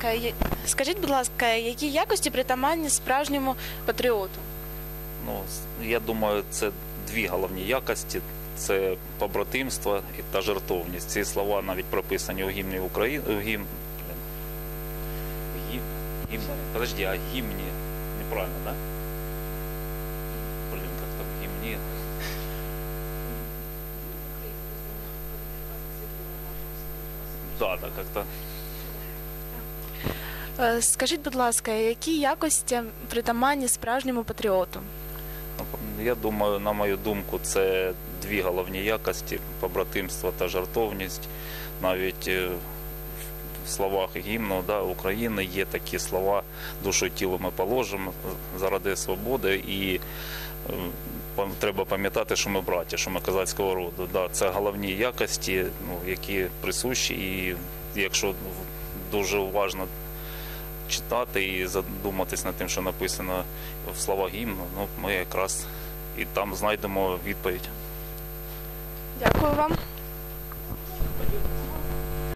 скажіть, будь ласка, які якості притаманні справжньому патріоту? Ну, я думаю, це дві головні якості. Це побратимство та жертовність. Ці слова навіть прописані у гімні України. Подожди, а гімні неправильно, да? Блин, как-то в гімні. Да, как-то. Скажіть, будь ласка, які якості притаманні справжньому патріоту? Я думаю, на мою думку, це дві головні якості – побратимство та жертовність. Навіть в словах гімну України є такі слова «душу і тіло ми положимо заради свободи». І треба пам'ятати, що ми браті, що ми козацького роду. Це головні якості, які присущі, і якщо дуже уважно читати і задуматись над тим, що написано в словах гімну, ми якраз і там знайдемо відповідь. Дякую вам.